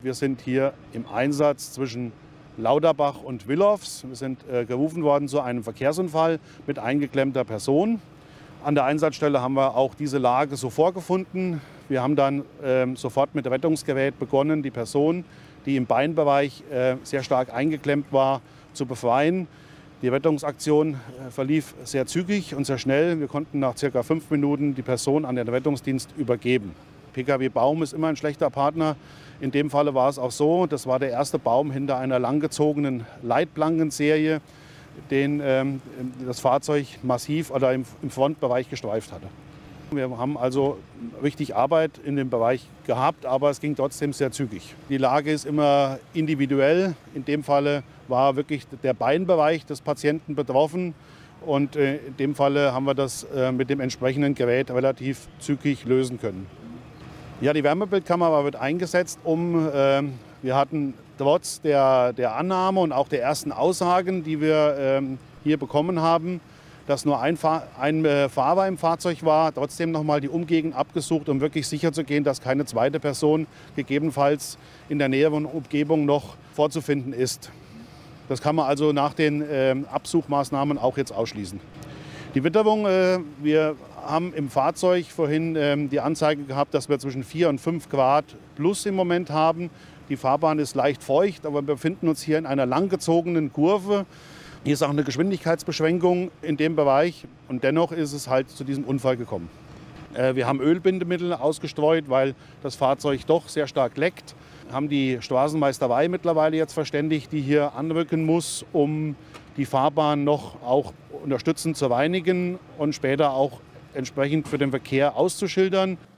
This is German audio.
Wir sind hier im Einsatz zwischen Lauterbach und Willows. Wir sind gerufen worden zu einem Verkehrsunfall mit eingeklemmter Person. An der Einsatzstelle haben wir auch diese Lage so vorgefunden. Wir haben dann sofort mit Rettungsgerät begonnen, die Person, die im Beinbereich sehr stark eingeklemmt war, zu befreien. Die Rettungsaktion verlief sehr zügig und sehr schnell. Wir konnten nach ca. 5 Minuten die Person an den Rettungsdienst übergeben. Pkw Baum ist immer ein schlechter Partner. In dem Falle war es auch so, das war der erste Baum hinter einer langgezogenen Leitplankenserie, den das Fahrzeug massiv oder im Frontbereich gestreift hatte. Wir haben also richtig Arbeit in dem Bereich gehabt, aber es ging trotzdem sehr zügig. Die Lage ist immer individuell. In dem Falle war wirklich der Beinbereich des Patienten betroffen. Und in dem Falle haben wir das mit dem entsprechenden Gerät relativ zügig lösen können. Ja, die Wärmebildkamera wird eingesetzt, wir hatten trotz der Annahme und auch der ersten Aussagen, die wir hier bekommen haben, dass nur ein Fahrer im Fahrzeug war, trotzdem nochmal die Umgegend abgesucht, um wirklich sicher zu gehen, dass keine zweite Person gegebenenfalls in der näheren Umgebung noch vorzufinden ist. Das kann man also nach den Absuchmaßnahmen auch jetzt ausschließen. Die Witterung, wir haben im Fahrzeug vorhin die Anzeige gehabt, dass wir zwischen 4 und 5 Grad plus im Moment haben. Die Fahrbahn ist leicht feucht, aber wir befinden uns hier in einer langgezogenen Kurve. Hier ist auch eine Geschwindigkeitsbeschränkung in dem Bereich und dennoch ist es halt zu diesem Unfall gekommen. Wir haben Ölbindemittel ausgestreut, weil das Fahrzeug doch sehr stark leckt. Haben die Straßenmeisterei mittlerweile jetzt verständigt, die hier anrücken muss, um die Fahrbahn noch auch unterstützend zu reinigen und später auch entsprechend für den Verkehr auszuschildern.